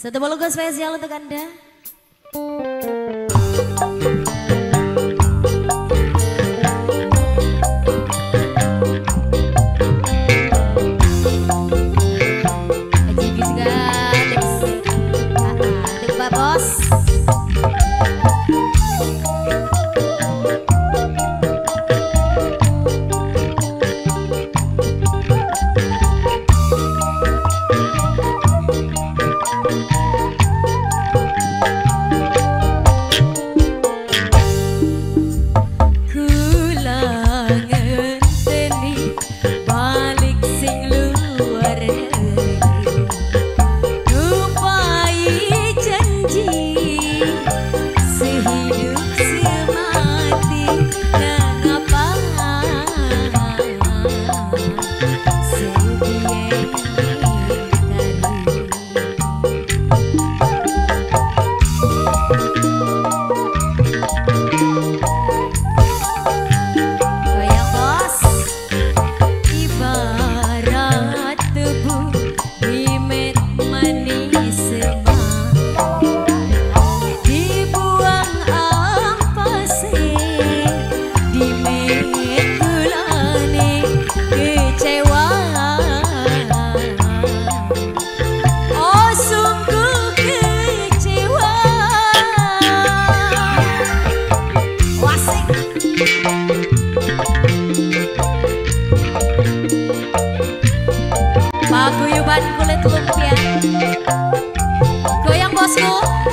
Satu lagu spesial untuk Anda. Paguyuban kulit lumpia, goyang bosku.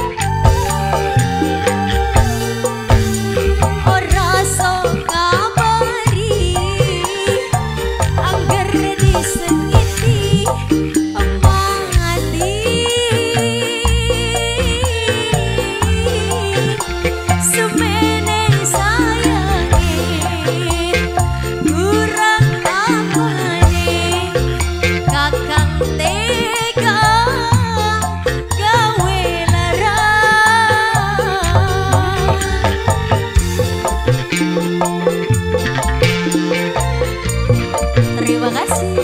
Terima kasih.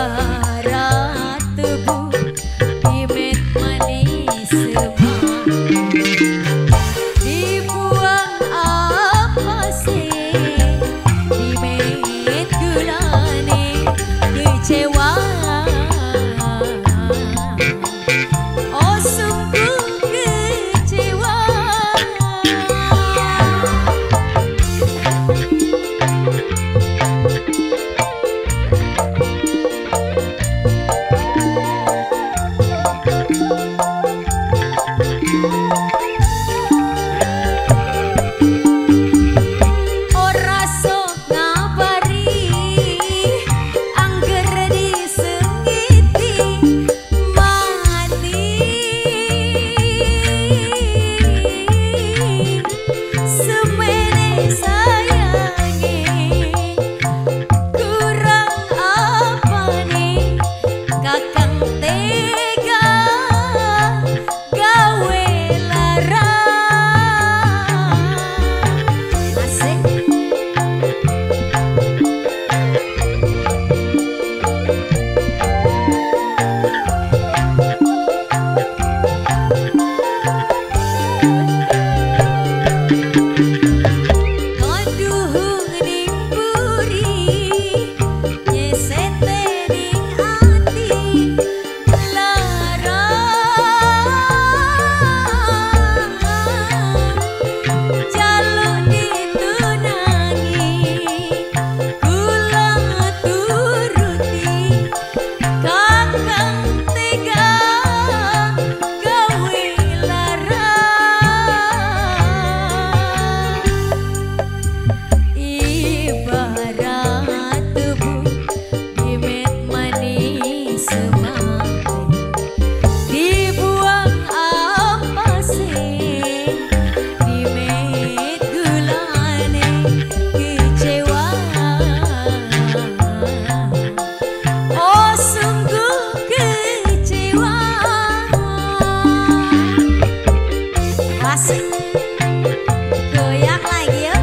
Ibarat tubuh imet manis semua, dibuang apa sih imet gulane kecewa. Oh sungguh kecewa. Goyang lagi ya.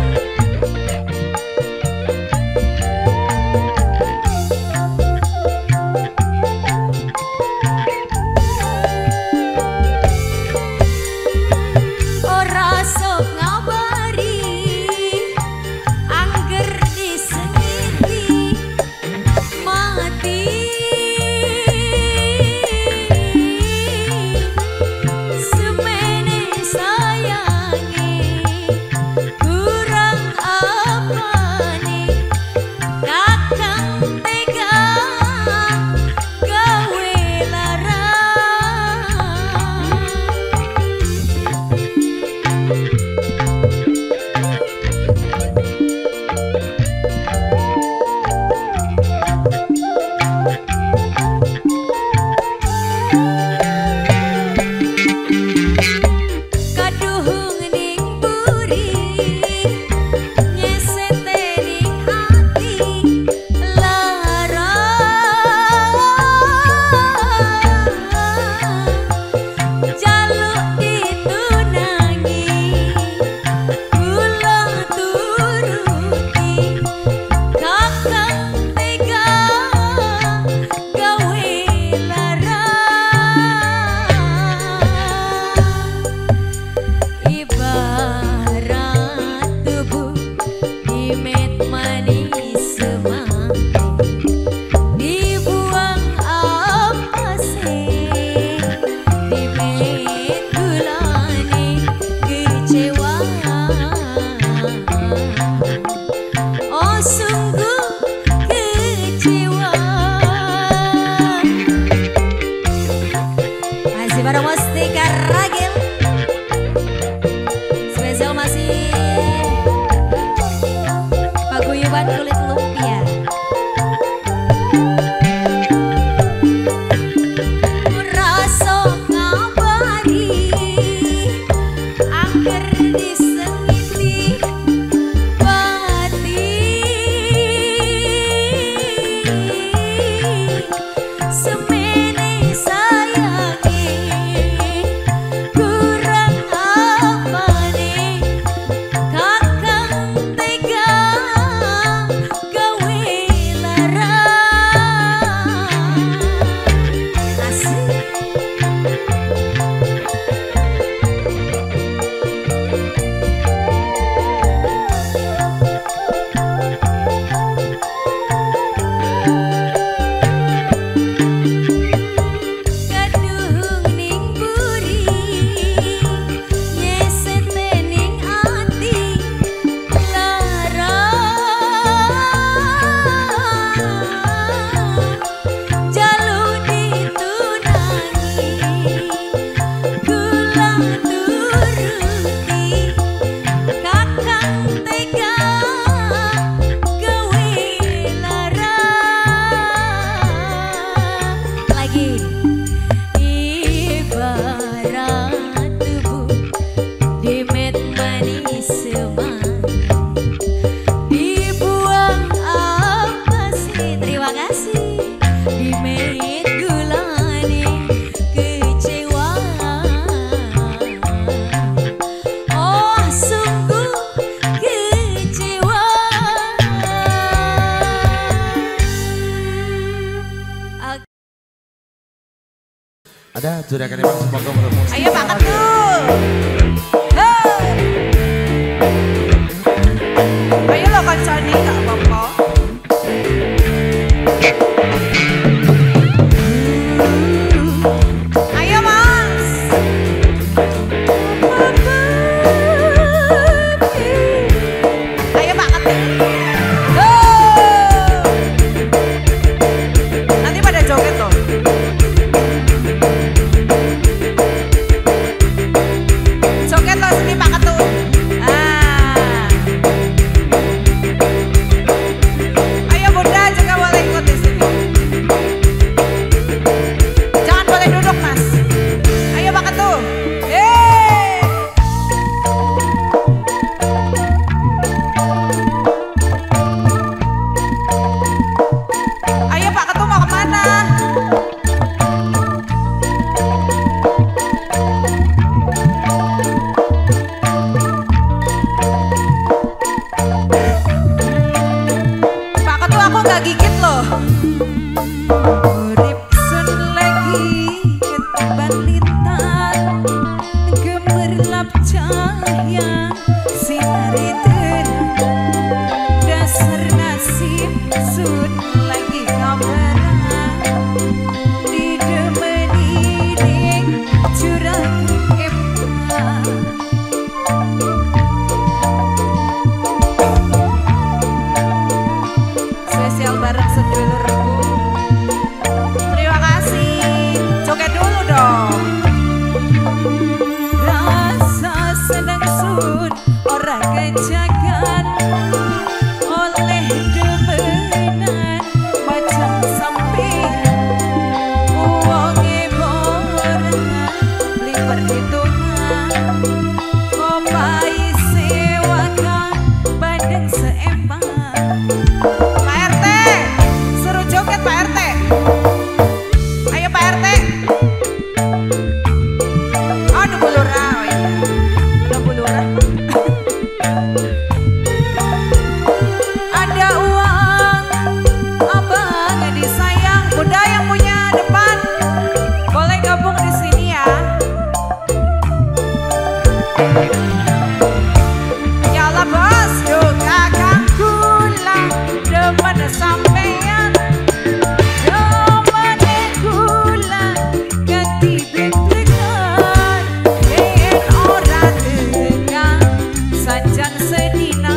Ora sok ngabari angger disengiti mati. Barang Mustika Ragil spesial masih paguyuban kulit lumpia. Rasa ngabari angker disengiti pati semene sayangi. Ada juragan emang semoga bermusik. Ayo Pak Ketul. Ayo lo kancani Kak Boko. Ayo Mas. Ayo Pak Ketul. Nanti pada joget loh. Joget loh sini Pak Ketul. Ayo Bunda juga boleh ikut di sini. Jangan boleh duduk Mas. Ayo Pak Ketul. Ayo Pak Ketul mau kemana? Pak Ketul aku gak gigit loh. Urip sun lagi keteban lintang gemerlap cahaya sinari terang dasar nasib sun lagi kabarang didemeni ding curang empang. Spesial bareng sedulurku. Terima kasih. Joget dulu dong. Rasa senang sun ora kejagan oleh demenan macam sampean uangnya borangan beli perhitungan kopai sewakan bandeng seempang. Pak RT, suruh joget Pak RT. Ayo Pak RT. Oh, Dubu Lurah. Oh iya. Dubu Lurah. Ada uang abang Disayang, Bunda yang punya depan boleh gabung di sini ya. Ya Allah bos, yuk kakak kula demen sampean. Domane kula ganti deg-degan yen ora tekan sajan sedina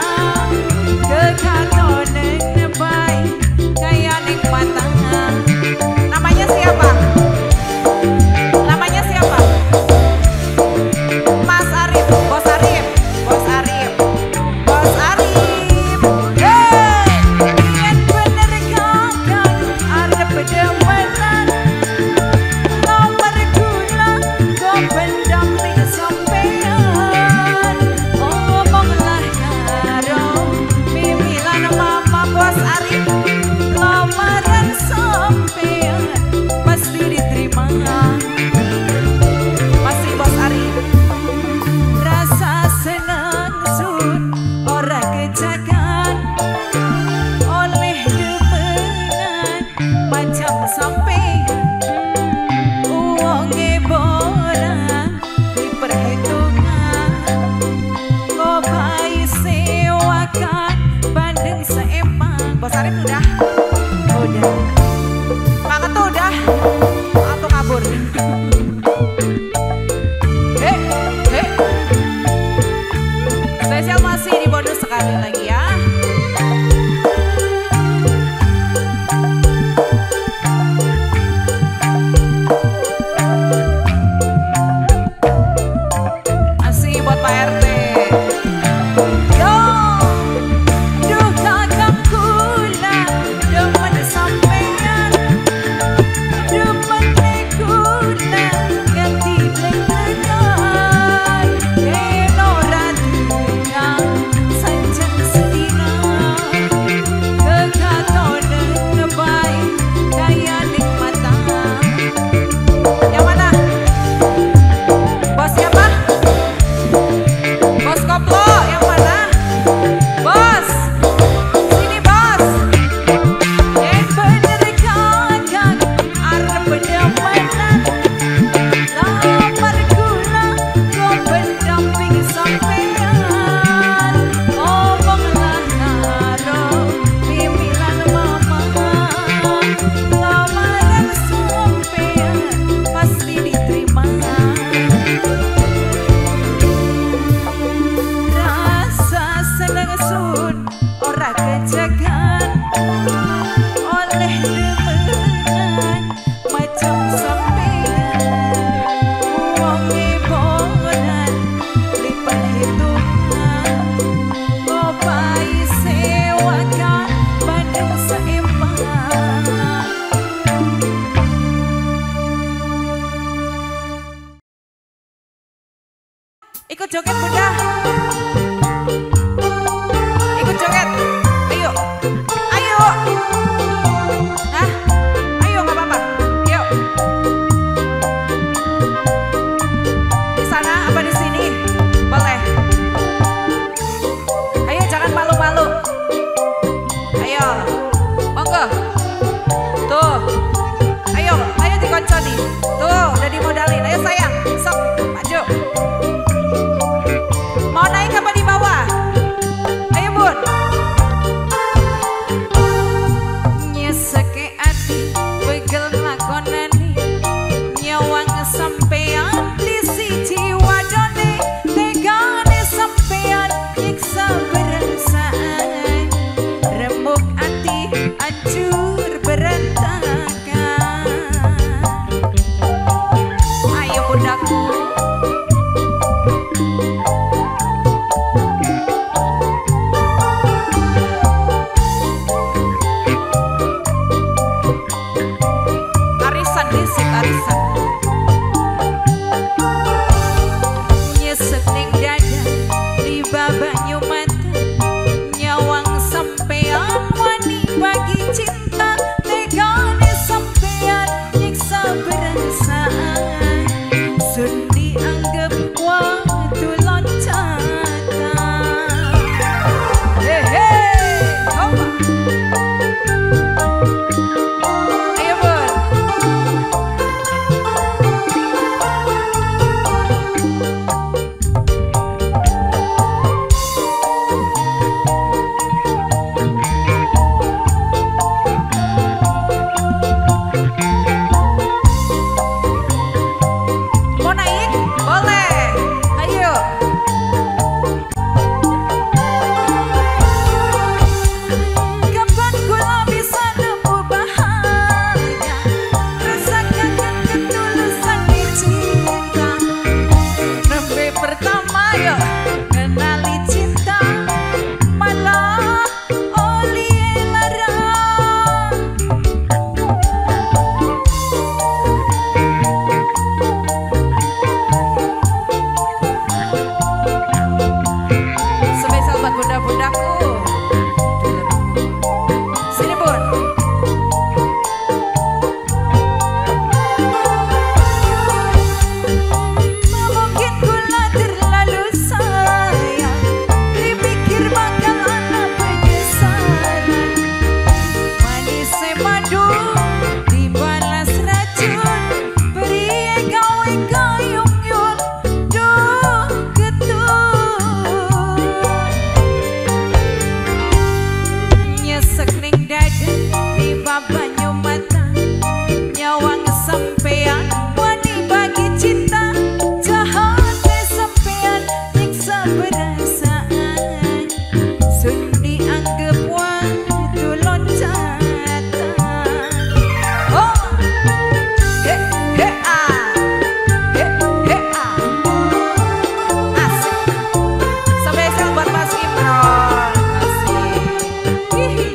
kekatonen baik kaya ning mata. Namanya siapa? Namanya siapa? Mas Arif, Bos Arif, Bos Arif, Bos Arif. Yen bener kakang arep demenan nomor kula kok pendamping sampean omonglah karo Mimilan Mama Bos Arif. lamaran sampean pasti diterima. Masih Bos Arif. Rasa senang sun ora kejagan oleh demenan macam sampean uangnya borang diperhitungan ngopai sewakan bandeng seempang. Bos Arif udah. Udah Pak Ketul udah. Atau kabur. Spesial masih di bonus sekali lagi ya. joget bunda. Ikut joget. Ayo. Ayo. Hah? Ayo nggak apa-apa. Yuk. Di sana apa di sini? Boleh. Ayo jangan malu-malu. Ayo. Monggo. Tuh. Ayo, ayo dikonconi. Tuh, udah dimodalin. Ayo sayang. Sok, maju. Mau naik apa di bawah? Ayo bun. Nyeseke ati begel lakonane nyawang sampean di siji wadone tegane sampean nyiksa perasaan remuk ati hancur berantakan. Ayo bundaku. Arisan disik arisan. Nyesek ning dada di babanyu mata nyawang sampean wani bagi cinta tegane sampean nyiksa perasaan sun dianggap waktu loncatan. Hehe, hoppa. Ayo bun. Mau naik? Boleh. Ayo. Kapan kula bisa nemu bahagia rasakan ketulusan di cinta. Nembe pertama yo kenali cinta malah oli larang. Spesial buat bunda-bundaku. Sini bun. Mungkin kula terlalu sayang dipikir bakal anak penyesalan. Manis madu dibalas racun beri gawe gayung yun duh getun. Nyesek ning dada di babanyu mata nyawang sampean wani bagi cinta jahatnya sampean nyiksa perasaan sun dianggap waktu loncatan. Oh, he he ah, he he ah, asik. Spesial buat Mas Imron, asik. Hihi.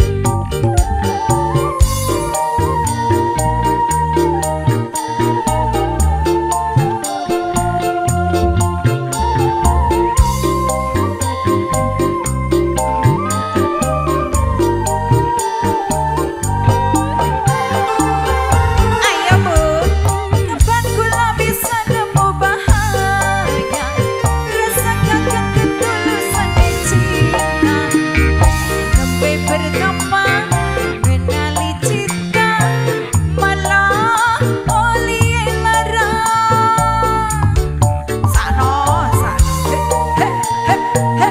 Ayo bun, kapan kula bisa nemu bahagia rasakan ketulusan di cinta. Nembe pertama kenali cinta malah oli larang. Sano, sano, he he he he.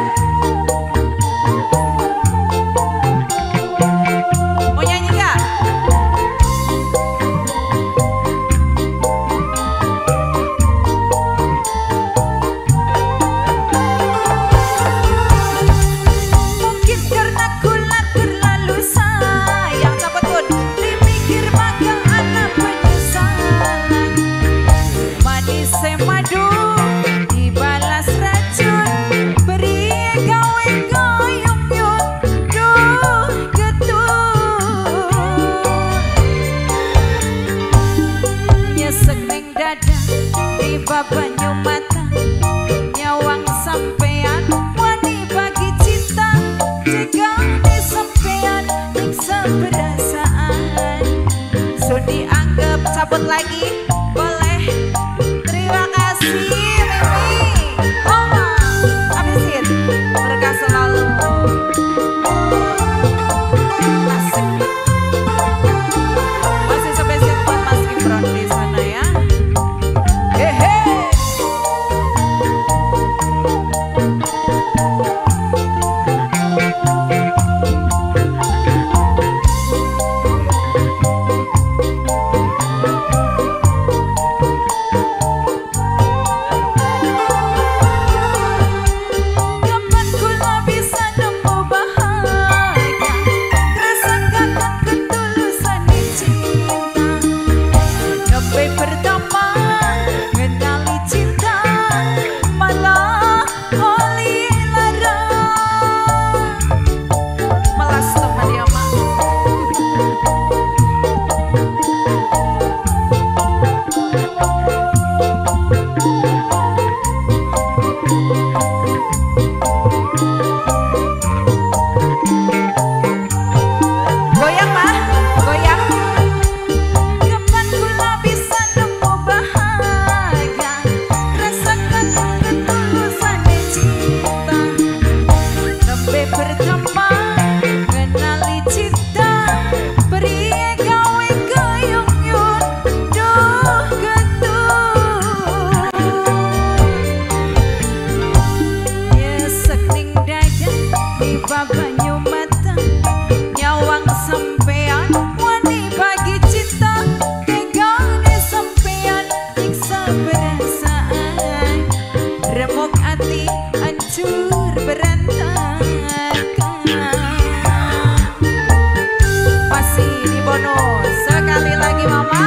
Mau nyanyi nggak? Mungkin karena kula terlalu sayang cepet bun dipikir bakal anak penyesalan. Manis madu dibalas racun beri gawe gayung yun duh getun. Nyesek ning dada di babanyu mata nyawa disambut lagi? Boleh. Terima kasih Mimi. Oh, abisin. Berkah selalu. Asik. Masih spesial buat Mas Gibran di sana ya. Hehe. Banyu mata nyawang sampean wani bagi cinta tegane sampean nyiksa perasaan remuk hati hancur berantakan masih di bonus sekali lagi mama.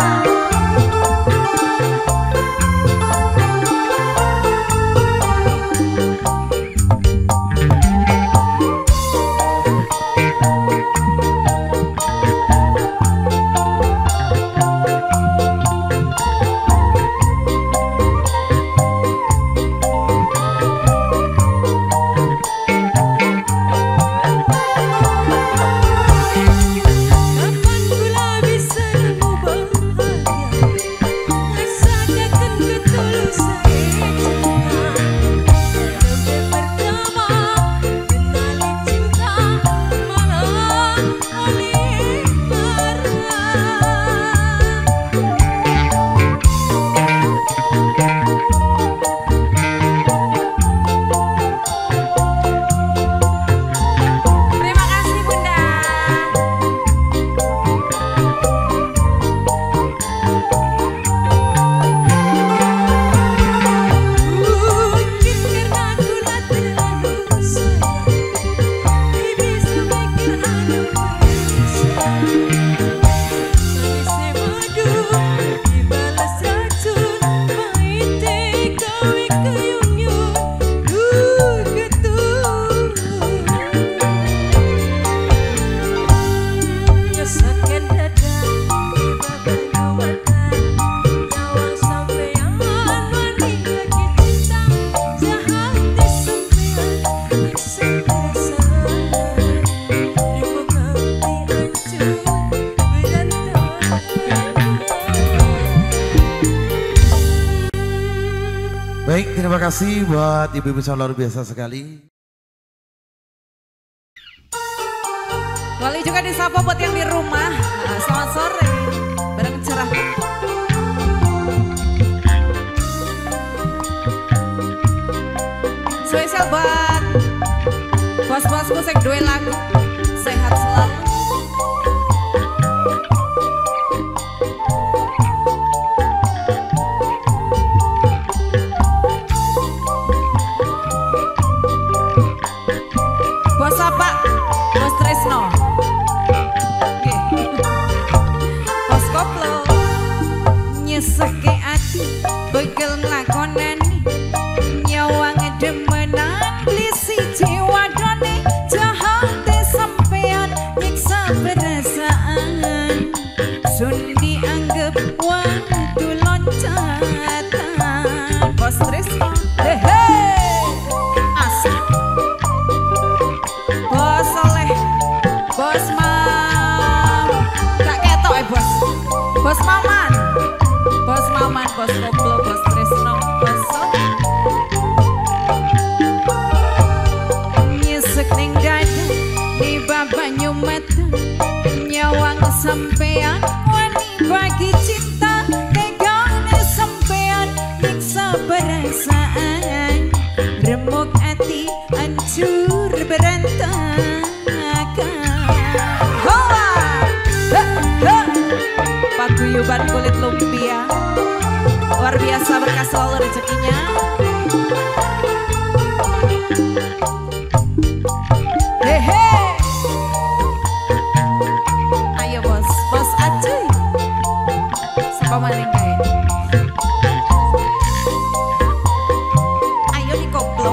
Baik, terima kasih buat ibu-ibu yang luar biasa sekali. Boleh juga disapa buat yang di rumah. Nah, selamat sore, bareng cerah. Spesial buat bos-bosku sing duwe lagu. Sehat selalu. Bos apa? Bos Tresno. Oke. Bos Maman, Bos Maman, Bos Koplo, Bos Tresno, Bos Sok. Nyesek ning dada di babanyu mata, nyawang sampean wani bagi cinta, tegane sampean nyiksa perasaan, remuk hati hancur berantakan. Paguyuban kulit lumpia, luar biasa berkah selalu rezekinya. Hehe, ayo bos, bos acuy, siapa maning kayak? Ayo dikoplo.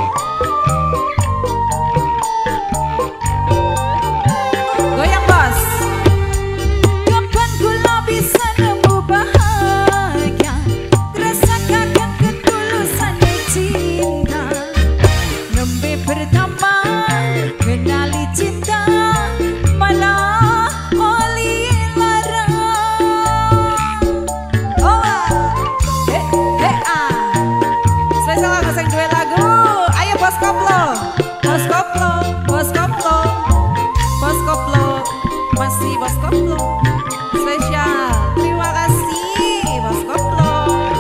Goyang bos. Kapan gula bisa nemu bahagia, rasakan ketulusan cinta. Nembe pertama kenali cinta, malah oli lara. Oh, spesial ngasih duet lagu. Ayo bos koplo, bos koplo, bos koplo, bos koplo, masih bos koplo. Spesial, terima kasih bos koplo.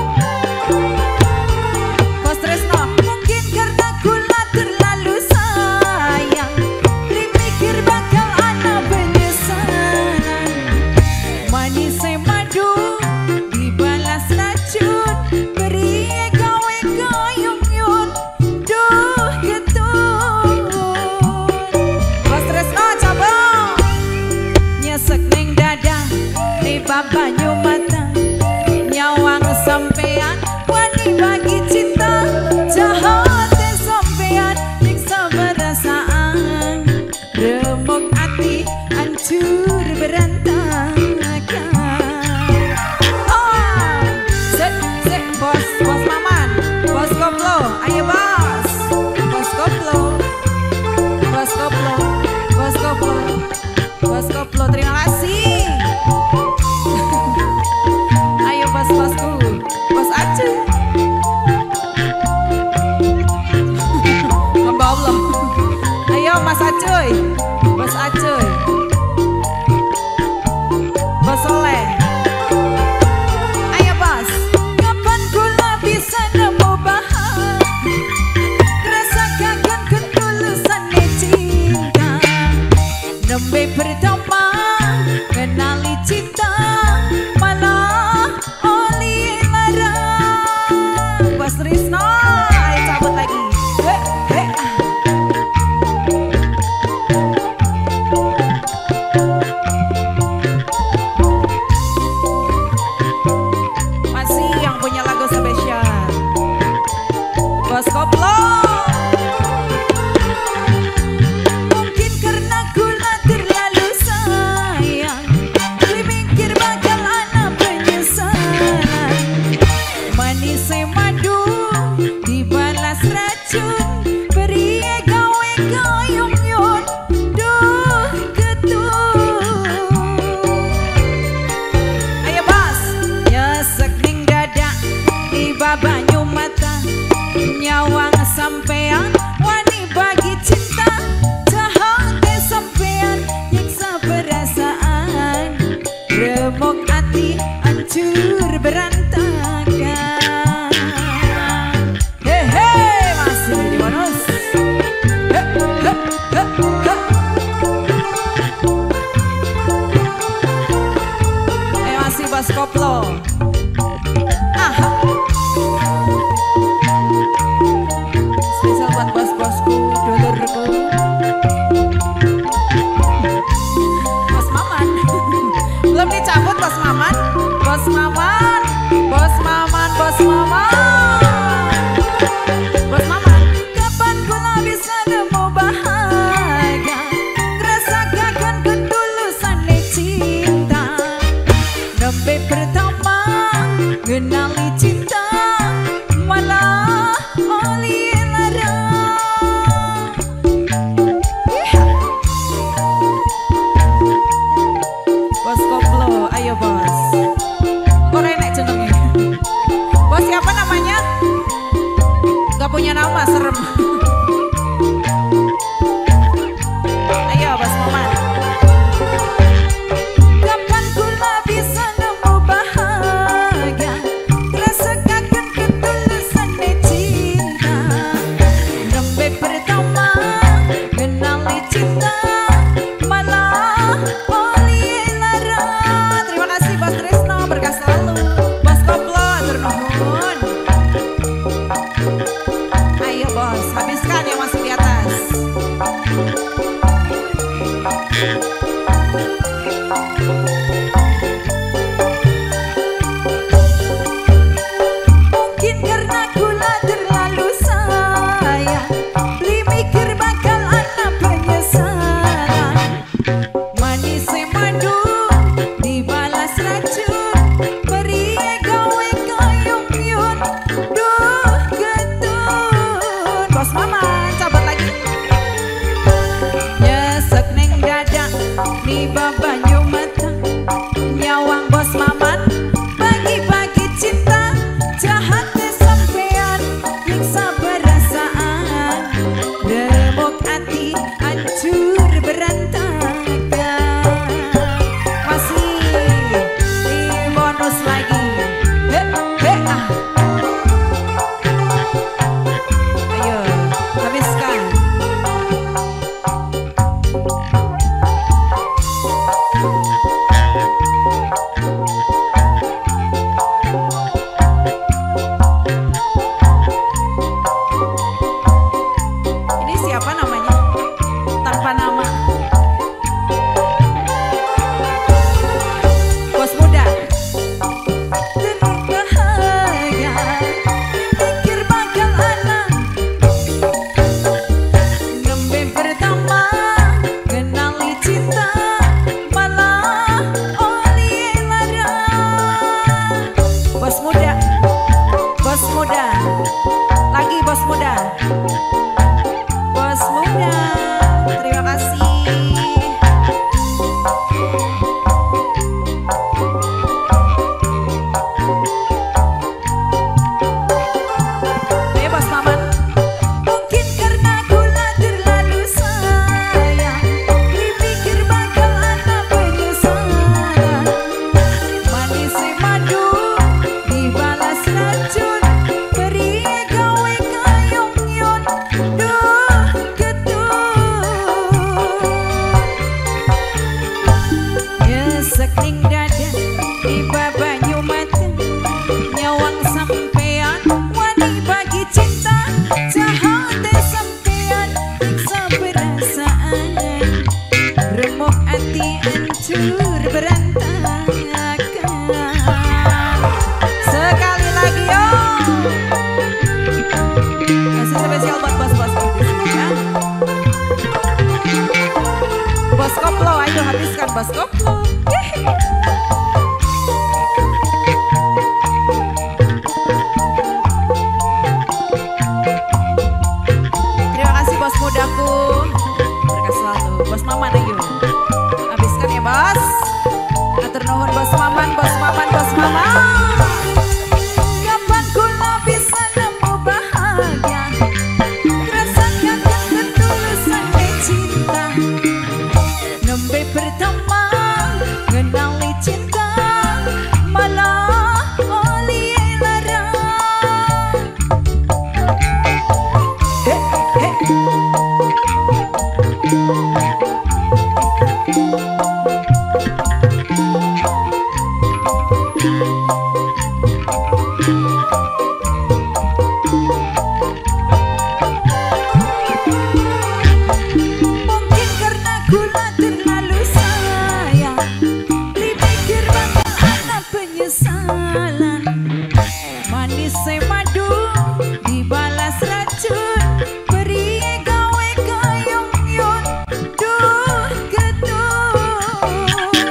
Bos Tresno, mungkin karena gula terlalu sayang, dipikir bakal ana penyesalan. Manis madu dibalas racun, beri gawe gayung yun, duh getun. Bos Tresno coba nyesek ning dada di babanyu mata, nyawang sampean wani bagi cinta, jahatnya sampean nyiksa perasaan, remuk hati hancur berantakan. Oh, sek bos, bos Maman, bos koplo, ayo bos, bos koplo, bos koplo, bos koplo, bos koplo, terima kasih. Ayo bos-bosku, bos Acuy. Hamba Allah. Ayo Mas Acuy, bos Acuy, bos Soleh. Ayo bos. Kapan gula bisa nemu bahagia, rasakan ketulusan cinta. Nembe pertama kenali cinta, malah oli lara. Bos Tresno, ayo cabut lagi. Masih yang punya lagu spesial, Bos Koplo. Mungkin karena gula terlalu sayang, dipikir bakal ana penyesalan. Manis madu dibalas racun, beri gawe gayung yun, duh getun. Ayo bos, nyesek ning dada di babanyu mata, nyawang sampean wani bagi cinta, jahatnya sampean nyiksa perasaan, remuk hati hancur berantakan. Hehe, masih di bonus. Masih bos koplo. Aha. Spesial buat bos-bosku, dulurku. Bos Maman. Belum dicabut bos Maman. Bos Maman. Bos Maman, bos Maman. Bos Maman. Kapan gula bisa nemu bahagia, rasakan ketulusan cinta. Nembe pertama kenali cinta, malah oli lara. Bos koplo, ayo bos. Aduh habiskan bos koplo. Terima kasih bos mudaku. Berkah selalu. Bos Maman ayo. Habiskan ya bos. Atur nuhun bos Maman, bos Maman, bos Maman. Kapan kula bisa nemu bahagia? Rasakan ketulusan cinta. Nembe pertama kenali cinta malah oli lara. Mungkin karena gula terlalu sayang, dipikir bakal ada penyesalan. Manis madu dibalas racun, beri gawe kayong yun duh gedung.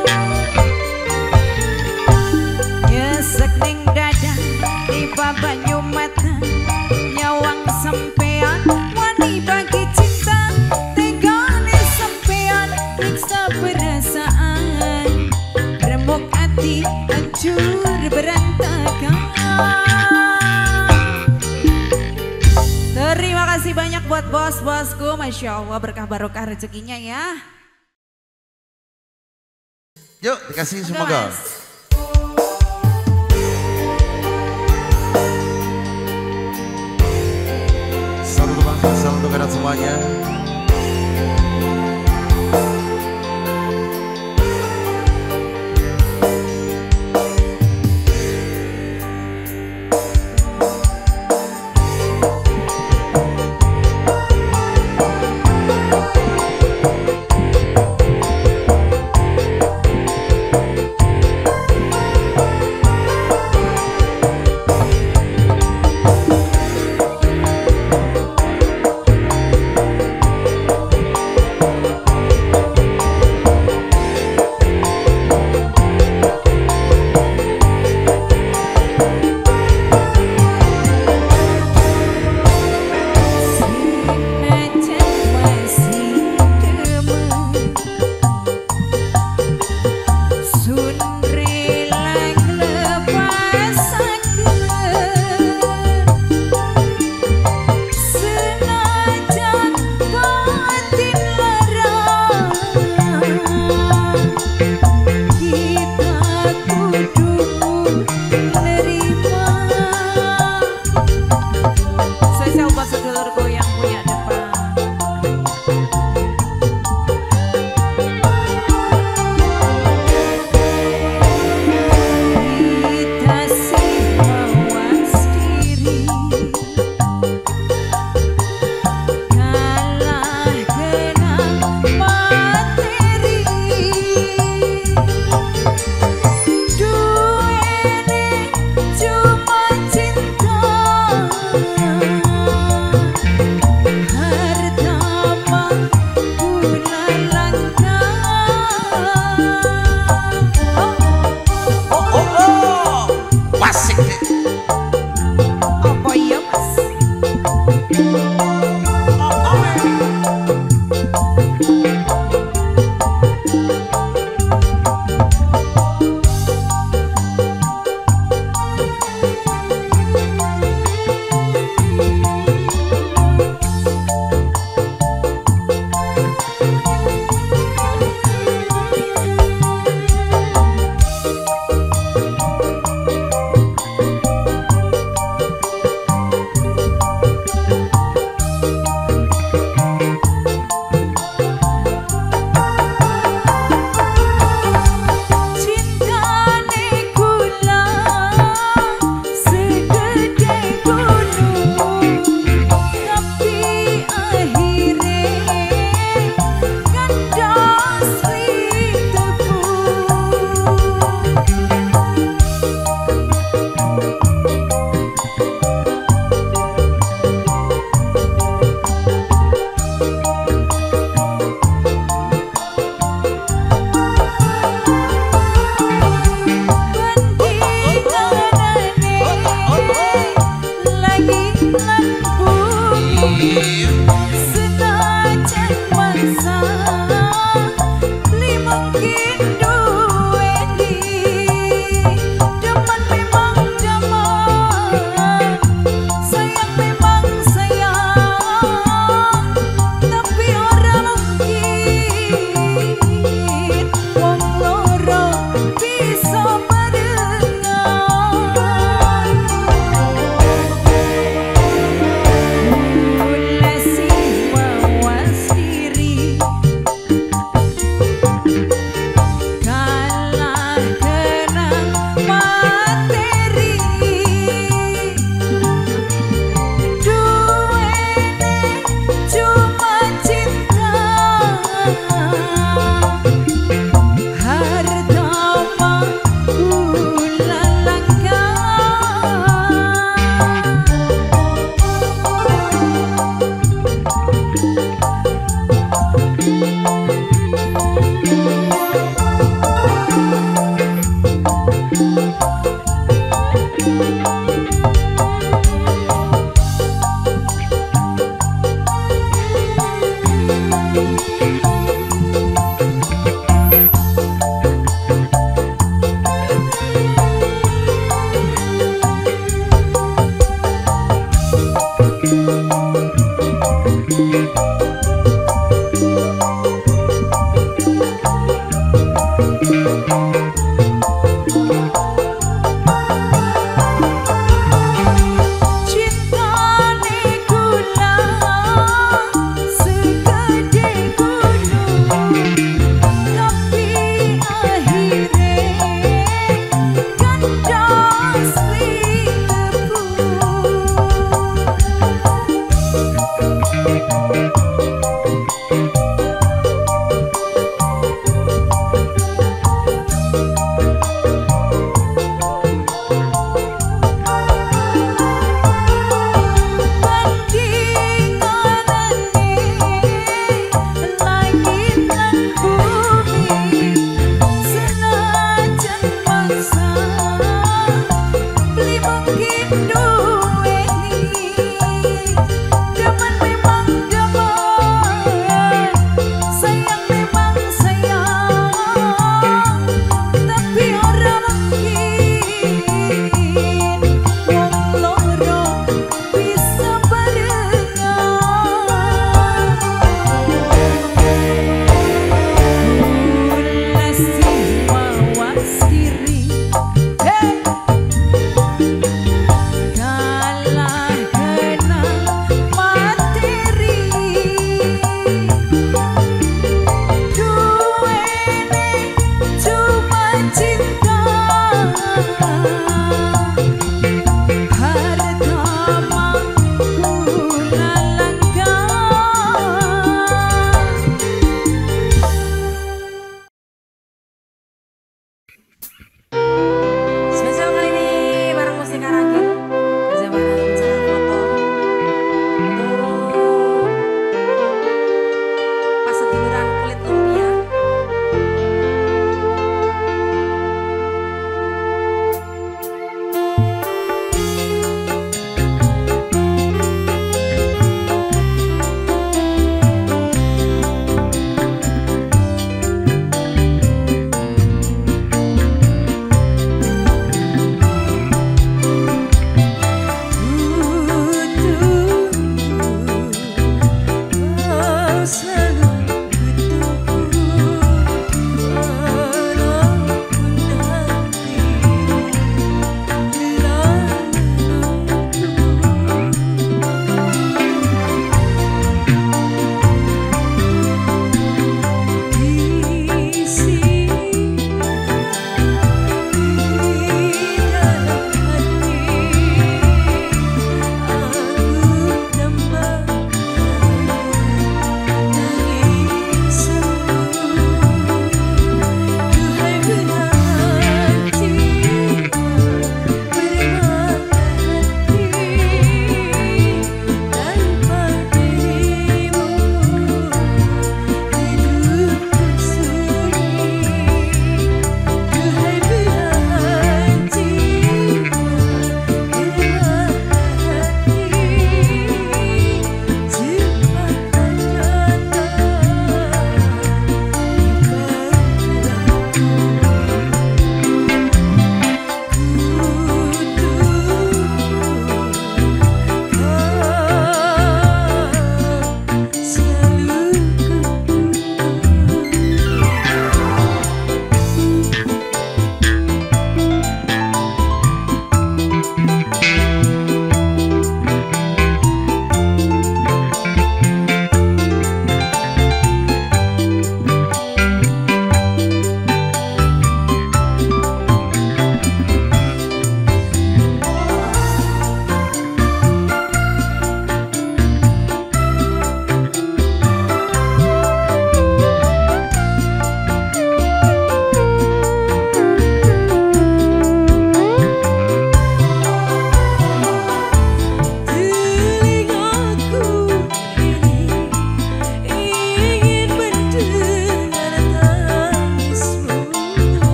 Ya sekning dada di banyu mata, nyawang sampean wani bagi cinta, tegane sampean nyiksa perasaan, remuk hati hancur berantakan. Terima kasih banyak buat bos-bosku, Masya Allah berkah barokah rezekinya ya. Yuk dikasih Oke, semoga. Mas. Satu tukang spesial untuk kalian semuanya.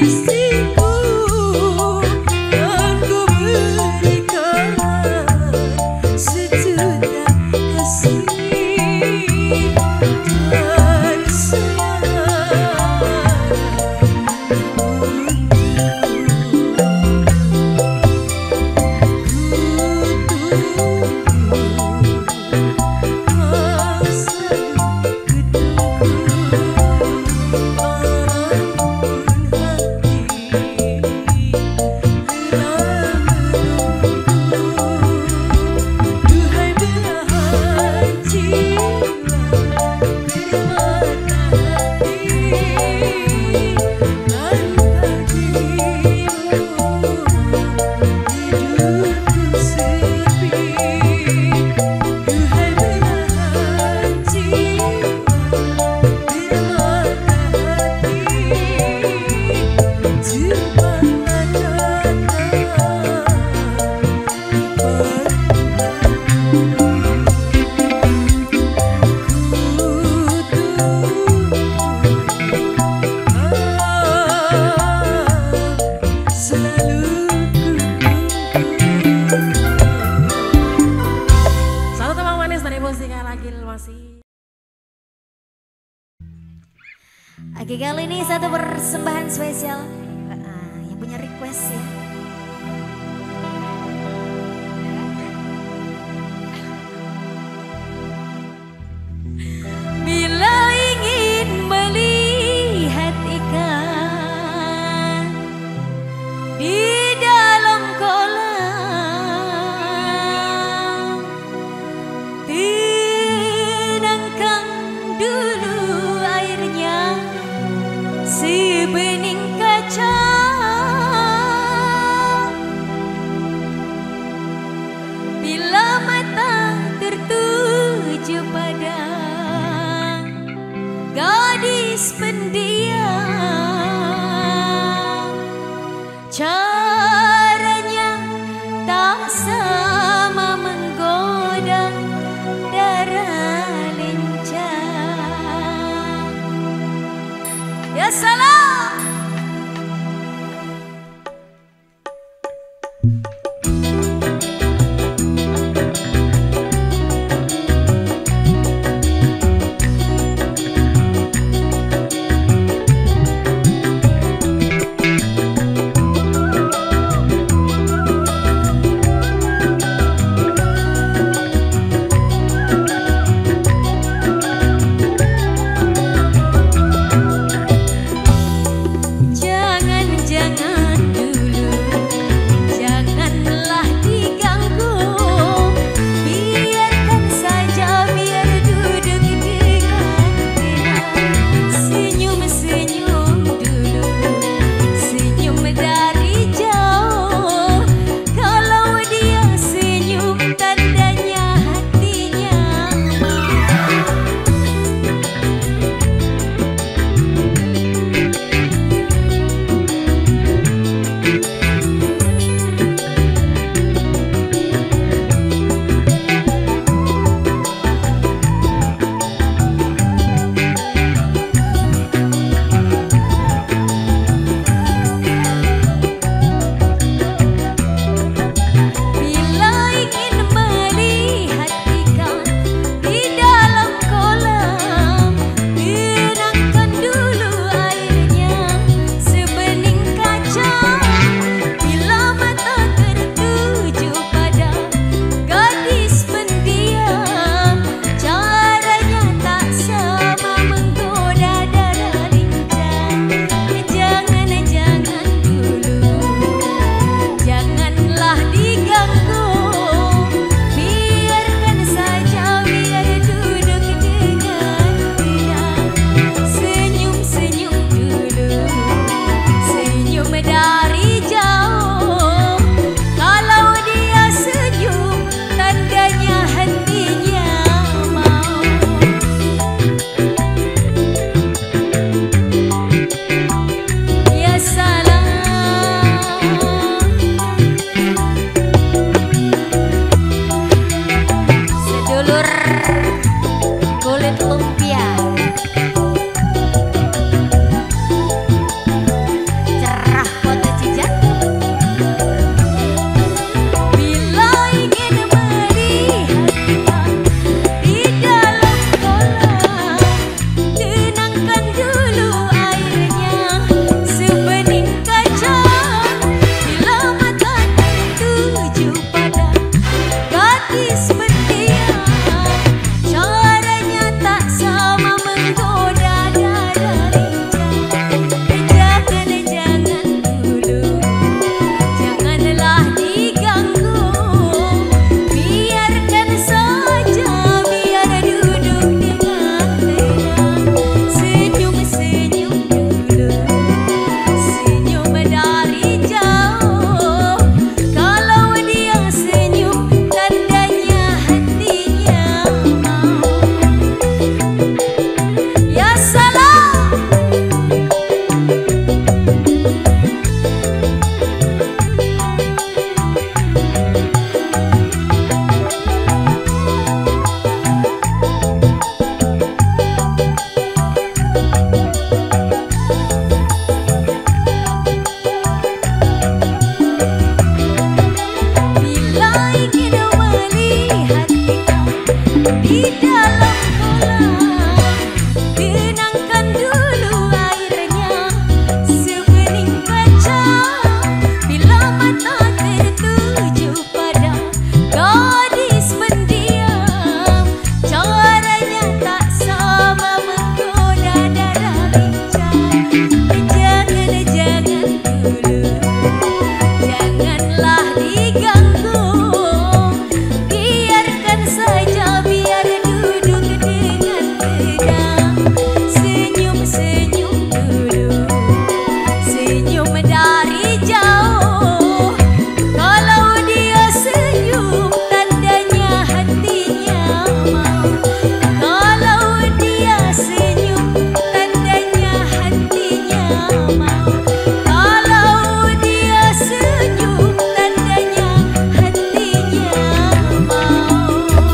Oke, kali ini satu persembahan spesial yang punya request ya. Bila ingin melihat ikan di dalam kolam, tenangkan dulu airnya, 'Sebening kaca senyum dari jauh. Kalau dia senyum tandanya hatinya mau. Kalau dia senyum tandanya hatinya mau. Kalau dia senyum tandanya hatinya mau.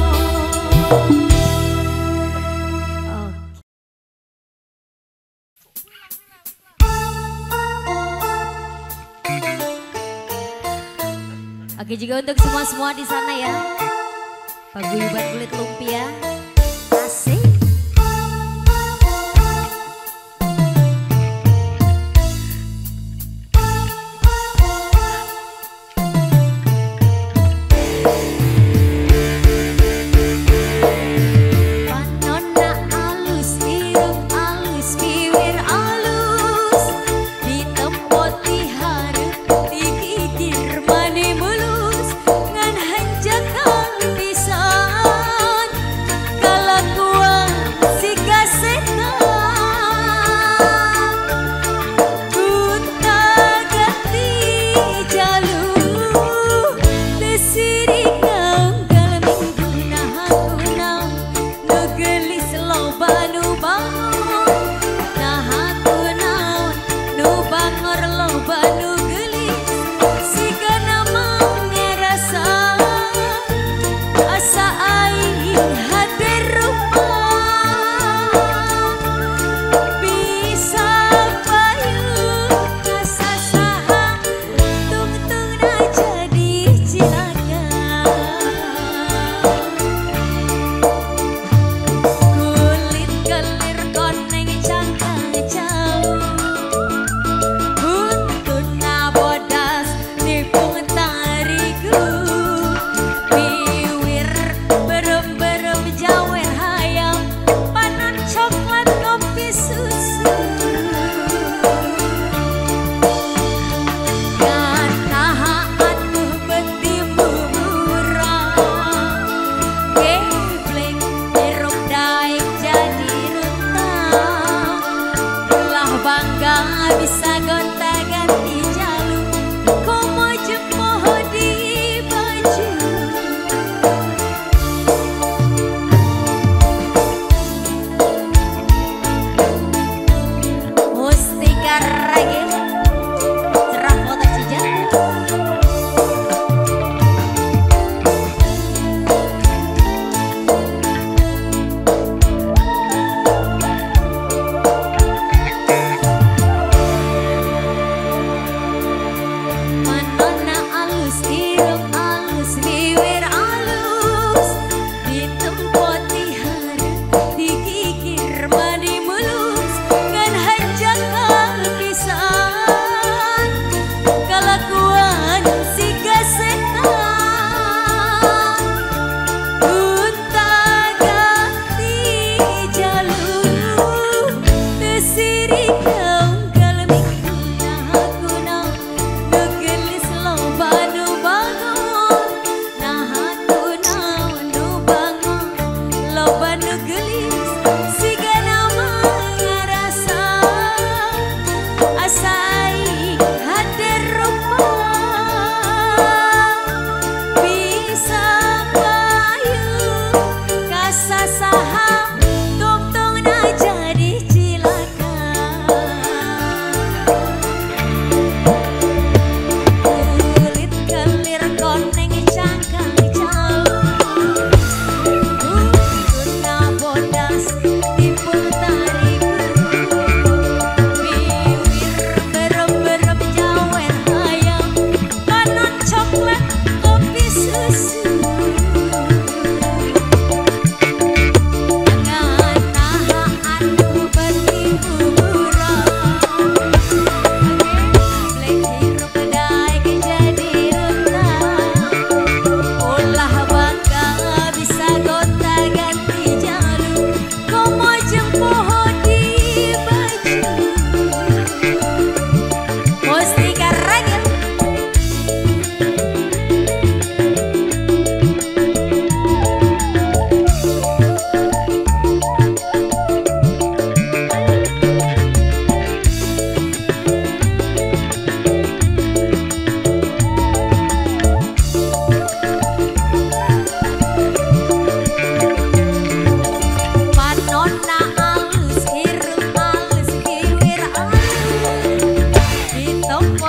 Oke, juga untuk semua-semua di sana ya. Paguyuban kulit lumpia. Asik. Panonna alus, irung alus, bibir alus, ditempot di hareup, dikikir mani mulus, ngan hanjakan pisan.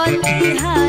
di hati